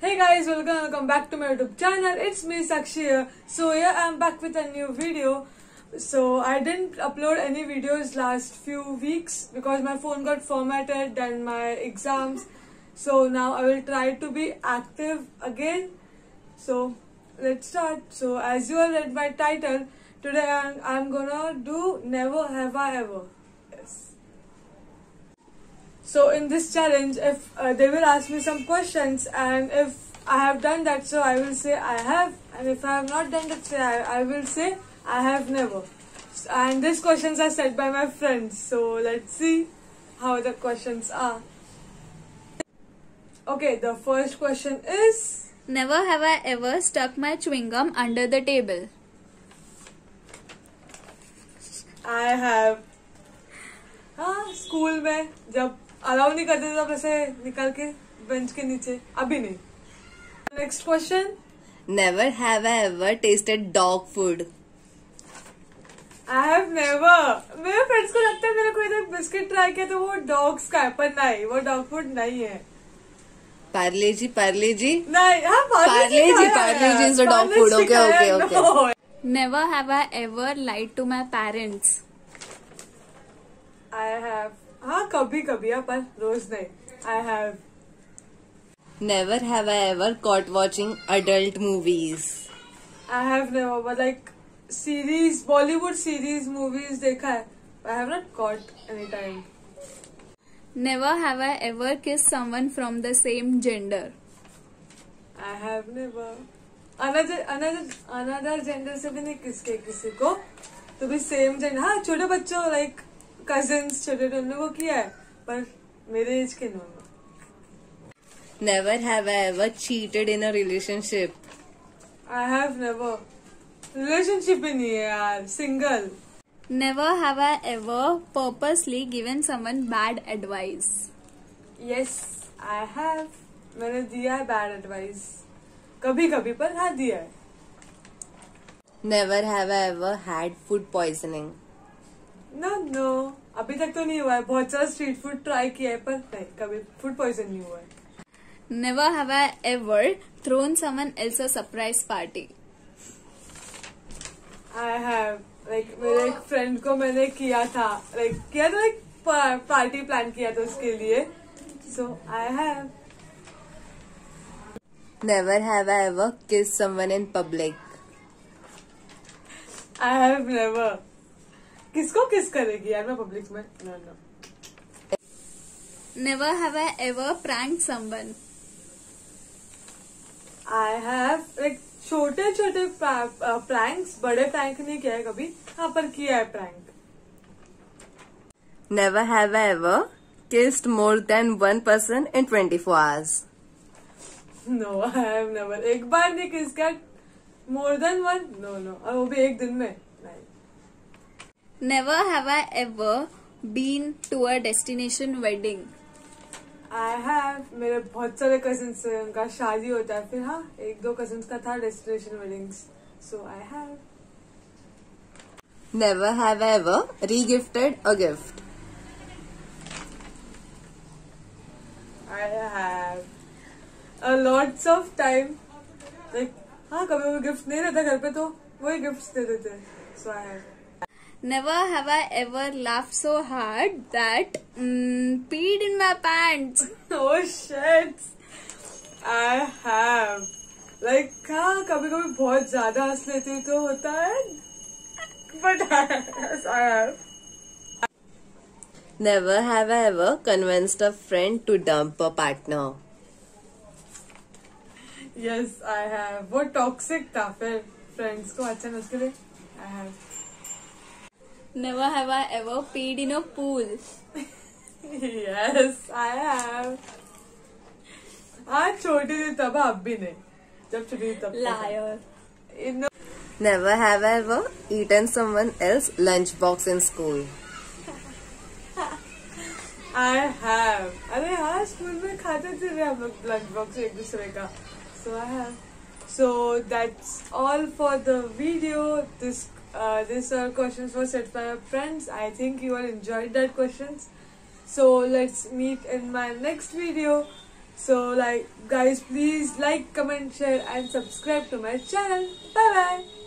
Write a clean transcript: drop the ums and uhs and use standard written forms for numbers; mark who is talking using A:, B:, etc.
A: Hey guys, welcome back to my YouTube channel. It's me Sakshi here. So yeah, I'm back with a new video. So I didn't upload any videos last few weeks because my phone got formatted and my exams. So now I will try to be active again. So let's start. So as you all read my title, today I'm gonna do Never Have I Ever. Yes. So in this challenge, if they will ask me some questions, and if I have done that, so I will say I have, and if I have not done that, so I will say I have never. And these questions are set by my friends, so let's see how the questions are. Okay, the first question is,
B: Never have I ever stuck my chewing gum under the table.
A: I have. हाँ, school में जब allow नहीं करते थे तब ऐसे निकाल के बेंच के नीचे, अभी नहीं. Next question.
C: Never have I ever tasted dog food.
A: I have never. मेरे फ्रेंड्स को लगता है मैंने कोई दिन बिस्किट ट्राई किया तो वो डॉग्स का है, पर नहीं, वो डॉग फूड नहीं है.
C: Parle जी
A: नहीं, हाँ
C: Parle ji is a dog food. Okay.
B: Never have I ever lied to my parents.
A: I have. हाँ कभी कभी, हाँ पर रोज नहीं. I have.
C: Never have I ever caught watching adult movies.
A: I have never, but like series, Bollywood series, movies देखा है. I have not caught any time.
B: Never have I ever kissed someone from the same gender.
A: I have never. Another gender से भी नहीं किसी को, तो भी same gender. हाँ छोटे बच्चों like cousins छोटे उन लोगों किया है, पर मेरे एज के no.
C: Never have I ever cheated in a relationship.
A: I have never. Relationship ही नहीं है यार, single.
B: Never have I ever purposely given someone bad advice.
A: Yes, I have. मैंने दिया है bad advice. कभी कभी पर हाँ दिया है.
C: Never have I ever had food poisoning.
A: No. अभी तक तो नहीं हुआ है. बहुत सारा street food try किया है पर नहीं, कभी food poison नहीं हुआ है.
B: Never have I ever thrown someone else a surprise party.
A: I have. Like मेरे एक friend को मैंने किया था. like party plan किया था उसके लिए. So I have.
C: Never have I ever kissed someone in public.
A: I have never. किसको kiss करेगी यार मैं public में? No.
B: Never have I ever pranked someone.
A: I have like छोटे pranks, बड़े prank नहीं किया है कभी. हाँ पर किया है prank.
C: Never have I ever kissed more than one person in 24 hours.
A: No, I have never. एक बार नहीं kiss किया. More than one? No. और वो भी एक दिन में. नहीं.
B: Never have I ever been to a destination wedding.
A: I have. मेरे बहुत सारे cousins हैं, उनका शादी होता है, फिर हाँ एक दो cousins का था destination weddings. So I have.
C: Never have I ever re-gifted a gift.
A: I have. A lots of time. Like हाँ कभी वो gift नहीं रहता घर पे तो वही gifts दे देते. So I have.
B: Never have I ever laughed so hard that peed in my pants.
A: Oh shit. I have. Like हाँ कभी बहुत ज्यादा हंस लेती हूँ तो होता है. But yes, I have.
C: Never have I ever convinced a friend to dump a partner.
A: Yes, I have. वो toxic था फिर friends को अच्छा नहीं उसके लिए. I have.
B: Never have I ever peed in a pool.
A: Yes, I have. आज छोटी थी तब, अब भी नहीं. जब छोटी थी तब.
B: Liar.
C: Never have I ever eaten someone else's lunchbox in school.
A: I have. अरे हाँ स्कूल में खाते थे हम लोग लंच बॉक्स एक दूसरे का. So I have. So that's all for the video. These questions were set by my friends. I think you all enjoyed that questions. So let's meet in my next video. So like guys, please like, comment, share and subscribe to my channel. Bye bye.